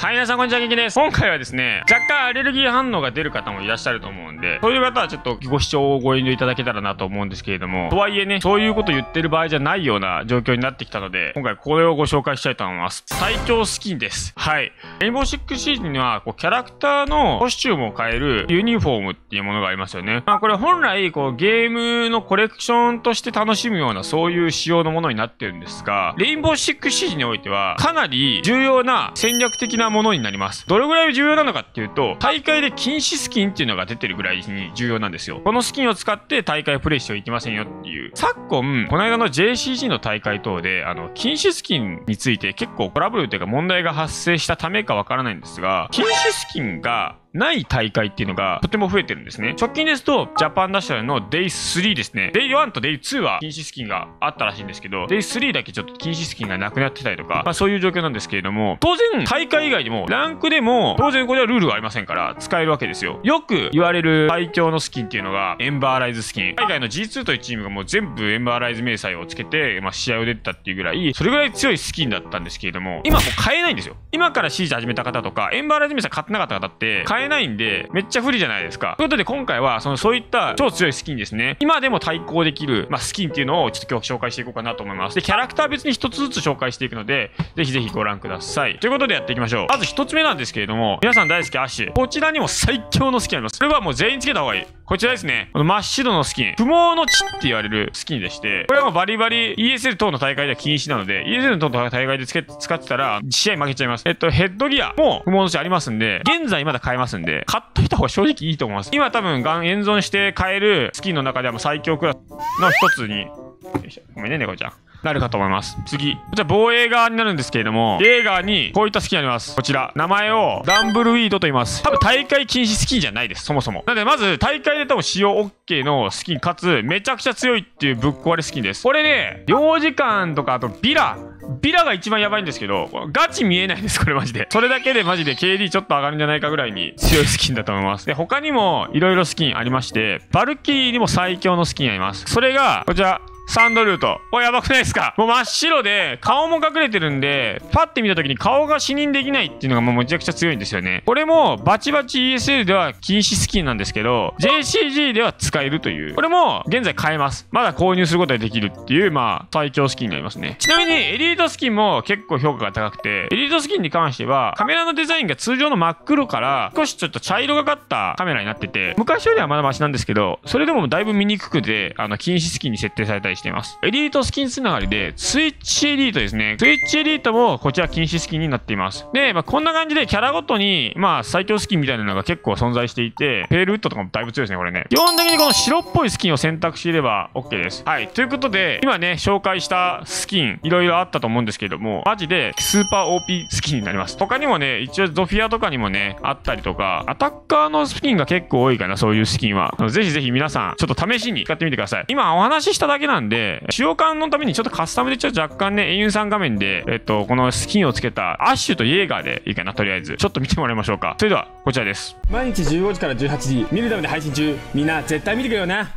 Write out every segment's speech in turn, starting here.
はい、皆さんこんにちは、元気です。今回はですね、若干アレルギー反応が出る方もいらっしゃると思うんで、そういう方はちょっとご視聴をご遠慮いただけたらなと思うんですけれども、とはいえね、そういうこと言ってる場合じゃないような状況になってきたので、今回これをご紹介したいと思います。最強スキンです。はい。レインボーシックスシーズには、キャラクターのコスチュームを変えるユニフォームっていうものがありますよね。これ本来、ゲームのコレクションとして楽しむような、そういう仕様のものになってるんですが、レインボーシックスシーズにおいては、かなり重要な戦略的なものになります。どれぐらい重要なのかっていうと、大会で禁止スキンっていうのが出てるぐらいに重要なんですよ。このスキンを使って大会をプレイしてはいけませんよっていう。昨今、この間の JCG の大会等で、禁止スキンについて結構トラブルというか問題が発生したためかわからないんですが、禁止スキンがない大会っていうのがとても増えてるんですね。直近ですと、ジャパンダッシュの Day3 ですね。Day1 と Day2 は禁止スキンがあったらしいんですけど、Day3 だけちょっと禁止スキンがなくなってたりとか、そういう状況なんですけれども、当然大会以外でも、ランクでも、当然これはルールがありませんから、使えるわけですよ。よく言われる最強のスキンっていうのが、エンバーライズスキン。海外の G2 というチームがもう全部エンバーライズ明細をつけて、試合を出てたっていうぐらい、それぐらい強いスキンだったんですけれども、今もう買えないんですよ。今からシーズン始めた方とか、エンバーライズ明細買ってなかった方って買えないんで、めっちゃ不利じゃないですか。ということで今回はそういった超強いスキンですね。今でも対抗できる、スキンっていうのをちょっと今日紹介していこうかなと思います。で、キャラクター別に一つずつ紹介していくので、ぜひぜひご覧ください。ということでやっていきましょう。まず一つ目なんですけれども、皆さん大好きアッシュ。こちらにも最強のスキンあります。それはもう全員つけた方がいい。こちらですね。この真っ白のスキン。不毛の地って言われるスキンでして、これはもうバリバリ ESL 等の大会では禁止なので、ESL 等の大会で使ってたら試合負けちゃいます。ヘッドギアも不毛の地ありますんで、現在まだ買えますんで、買っといた方が正直いいと思います。今多分現存して買えるスキンの中ではもう最強クラスの一つに、ごめんね、猫ちゃん。なるかと思います。次。こちら防衛側になるんですけれども、映画にこういったスキンあります。こちら。名前をダンブルウィードと言います。多分大会禁止スキンじゃないです。そもそも。なのでまず大会で多分使用 OK のスキンかつめちゃくちゃ強いっていうぶっ壊れスキンです。これね、領事館とかあとビラが一番やばいんですけど、ガチ見えないです、これマジで。それだけでマジで KD ちょっと上がるんじゃないかぐらいに強いスキンだと思います。で、他にも色々スキンありまして、バルキリーにも最強のスキンあります。それが、こちら。サンドルート。これやばくないですか？もう真っ白で、顔も隠れてるんで、パッて見た時に顔が視認できないっていうのがもうめちゃくちゃ強いんですよね。これも、バチバチ ESL では禁止スキンなんですけど、JCG では使えるという。これも、現在買えます。まだ購入することができるっていう、最強スキンになりますね。ちなみに、エリートスキンも結構評価が高くて、エリートスキンに関しては、カメラのデザインが通常の真っ黒から、少しちょっと茶色がかったカメラになってて、昔よりはまだマシなんですけど、それでもだいぶ見にくくて、禁止スキンに設定されたりしています。エリートスキンつながりで、スイッチエリートですね。スイッチエリートもこちら禁止スキンになっています。で、こんな感じでキャラごとに、最強スキンみたいなのが結構存在していて、ペールウッドとかもだいぶ強いですね、これね。基本的にこの白っぽいスキンを選択していれば OK です。はい。ということで、今ね、紹介したスキン、いろいろあったと思うんですけども、マジでスーパー OP スキンになります。他にもね、一応ゾフィアとかにもね、あったりとか、アタッカーのスキンが結構多いかな、そういうスキンは。ぜひぜひ皆さん、ちょっと試しに使ってみてください。今お話ししただけなんで、使用感のためにちょっとカスタムでちょっと若干ね、英雄さん画面で、このスキンをつけたアッシュとイエーガーでいいかな、とりあえず。ちょっと見てもらいましょうか。それでは、こちらです。 毎日15時から18時、見るためで配信中。みんな絶対見てくれよな。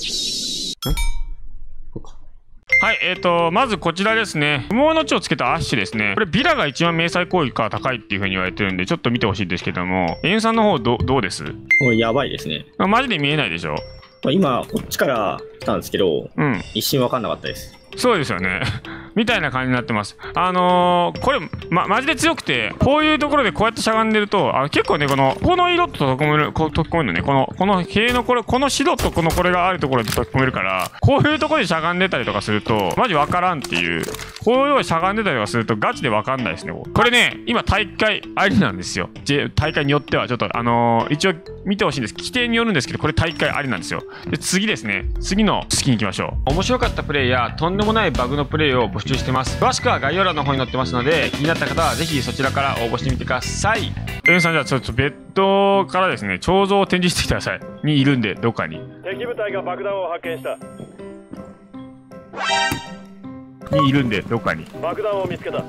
はい、まずこちらですね。不毛の地をつけたアッシュですね。これビラが一番明細効果が高いっていう風に言われてるんで、ちょっと見てほしいんですけども、英雄さんの方どうです？ もうやばいですね。 マジで見えないでしょ？ 今、こっちから来たんですけど、一瞬わかんなかったです。 そうですよね。みたいな感じになってます。これ、マジで強くて、こういうところでこうやってしゃがんでると、結構ね、この色と溶け込めるのね、この塀のこの白とこれがあるところで溶け込めるから、こういうところでしゃがんでたりとかすると、マジわからんっていう。こういうようにしゃがんでたりとかすると、ガチでわかんないですね。これね、今大会ありなんですよ。大会によっては、ちょっと一応見てほしいんです。規定によるんですけど、これ大会ありなんですよ。で、次ですね。次のスキン行きましょう。面白かったプレイや、とんでもないバグのプレイを募集してます。詳しくは概要欄の方に載ってますので、気になった方はぜひそちらから応募してみてください。エンさん、じゃあちょっとベッドからですね、彫像を展示してきてください。にいるんで、どっかに。 敵部隊が爆弾を発見した。 にいるんで、どっかに。 爆弾を見つけた。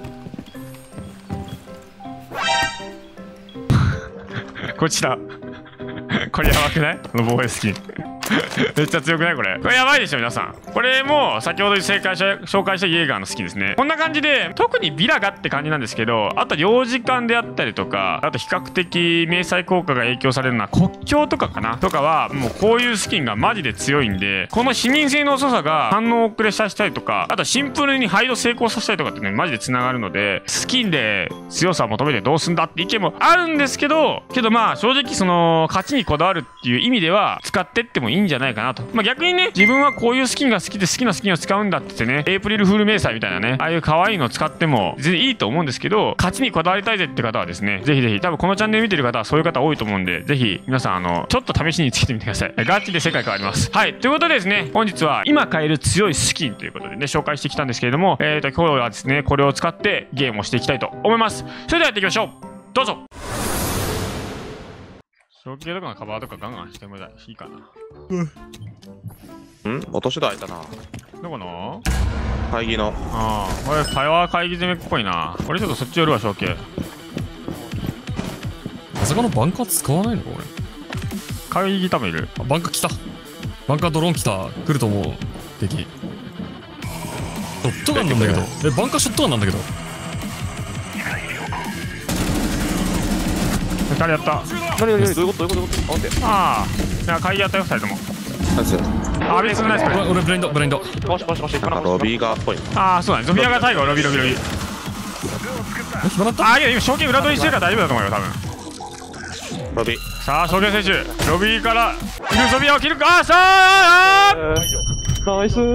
こちら。これやばくない？この防衛スキン。 めっちゃ強くないこれ。これやばいでしょ皆さん。これも先ほど紹介したイエーガーのスキンですね。こんな感じで特にビラガって感じなんですけど、あと領事館であったりとか、あと比較的迷彩効果が影響されるのは国境とかかなとかは、もうこういうスキンがマジで強いんで、この視認性の遅さが反応遅れさせたりとか、あとシンプルにハイド成功させたりとかってねマジで繋がるので、スキンで強さを求めてどうすんだって意見もあるんですけど、まあ正直その勝ちにこだわるっていう意味では使ってってもいいんじゃないかなと。まあ逆にね、自分はこういうスキンが好きで好きなスキンを使うんだって言ってね、エイプリルフール迷彩みたいなね、ああいう可愛いのを使っても全然いいと思うんですけど、勝ちにこだわりたいぜって方はですね、ぜひぜひ、多分このチャンネル見てる方はそういう方多いと思うんで、ぜひ皆さんちょっと試しにつけてみてください。ガチで世界変わります。はい、ということでですね、本日は今買える強いスキンということでね、紹介してきたんですけれども、今日はですね、これを使ってゲームをしていきたいと思います。それではやっていきましょう。どうぞ。正気とかのカバーとかガンガンしてもいいかな。 落とし戸開いたな。 どこの会議の。 ああ、これパワー会議攻めっぽいな。俺ちょっとそっち寄るわ、正気。 あそこのバンカー使わないのか俺。 会議多分いる。 バンカー来た。バンカードローン来た。来ると思う。敵。ショットガンなんだけど。バンカーショットガンなんだけど。 2人やった。 どういうこと待って。 ああ、会議やったよ、2人とも。あ、別にないです、これ。 俺ブレインド。 なんかロビーガーっぽい。 ああ、そうだね。ゾフィアが最後、ロビー。 暇だった。 ああ、いや、今、正気裏取りしてるから大丈夫だと思うよ、多分。 ロビー。 さあ、正気選手、ロビーから、ルゾビアを切るか。さあ、 ナイス。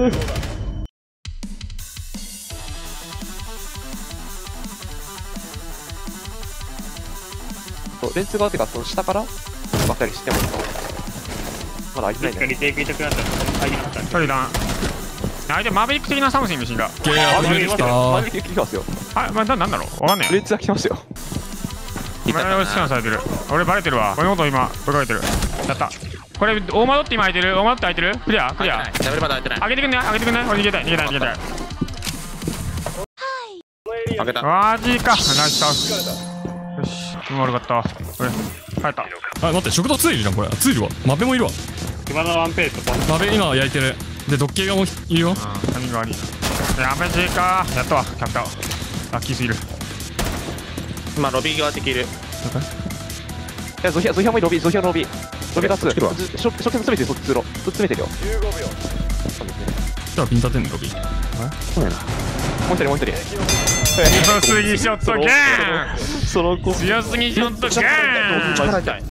レンツ側ってか、その下からばったりしてもまだ開いてないね。 一人だ。相手マーベリック的なサムシングシンが。 マーベリック来た。 マーベリック来ますよ。 あ、まあ、なんだろうわかんねえ。 レンツが来ますよ。 今のスキャンされてる。俺バレてるわ。このこと今、追いかけてる。やった。これ、大窓って今開いてる。大窓って開いてる。クリア。 ダブルまだ開いてない。 開けてくんね。俺逃げたい。 開けた。 マジか。ナイスタウス。よし。悪かった。これ、帰った。 あ、待って、食堂ツイルじゃん、これ。ツイルは。マベもいるわ。 今のワンペースとマベ今焼いてる。で、ドッキーがもいるよ。 タイミング悪い。やめじか。やったわ、キャプター。ラッキーすぎる。 今、ロビー側的いる。 ゾヒアもいい、ロビーロビー立つ。初見詰めてるよ、通路。詰めてるよ。 じゃあピン立てんのロビー。 そうやな。もう一人。 強すぎショットゲーン。 その子。 強すぎショットゲーン。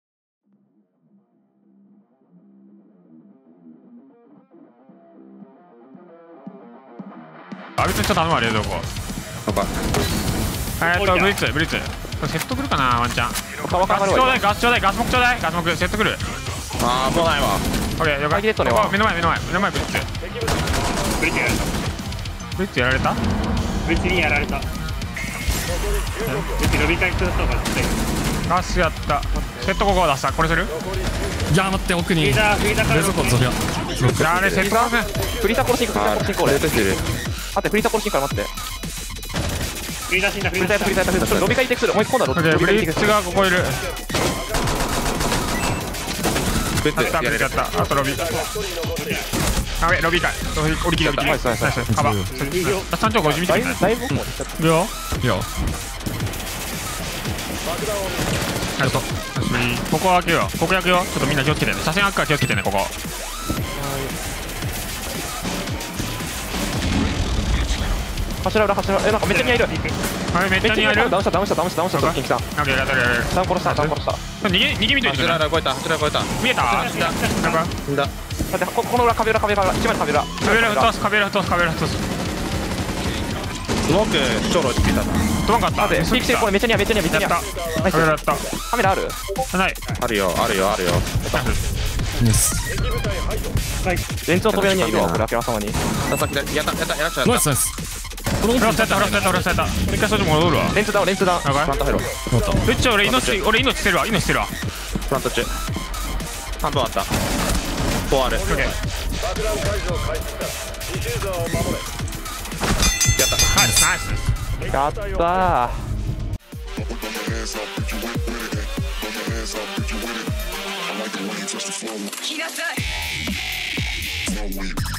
あ、別にちょっと頼むわ、冷蔵庫。ブリッツ。これセットくるかな、ワンチャン。ガスちょうだい、ガスモクちょうだい、ガスモク、セットくる。 あー、もうないわ。 オッケー、了解。目の前、ブリッツ。ブリッツやられた？ ブリッツにやられた。ロビー回復した方が絶対。 ガスやった。セットここ出した。これする？ いや、待って、奥に。冷蔵庫ゾフィア。 あれ、セットだね。 フリータ殺しに行く、俺。待って、フリータ殺しに行くから待って。 フリータ死んだ。 ロビー回転する。もう一個だろ。 ブリッツがここいる。 ベッドやれやった。あとロビー。あべ、ロビーか。降り切り。カバー。3.5見てください。 だいぶもういくよ。 いや。 ここ開けよう。ここ開けよう。ちょっとみんな気をつけてね。車線開くから気をつけてね、ここ。 柱裏、なんかめっちゃ似合いる。 はい、めっちゃ似合いる。 ダウンした、キンキさん。 オッケー、やったる。 ダウン殺した。 逃げ見といてくれ。 柱超えた。 見えた？なんかんだ。 だってこの裏、壁裏、一枚の壁裏。 壁裏落とす。 スモーク、ショロ見たな。 飛ばんかった。 待って、ピこれめっちゃ似合い。 やった。壁裏やった。 カメラある？ ない。 あるよ。 レンツの飛び屋にいるわ、これ、あけら様に。 やらしちゃった。 ナイス。 フラスやった。一回そっち戻るわ。 レンツダウン。 フラント入ろう。 めっちゃ俺命捨てるわ。 フラント中。半分あった。4ある。 オッケー。 やった。 ナイス。 やったー。 Put your hands up if you with it. Put your hands up if you with it. I like it when you 来なさい。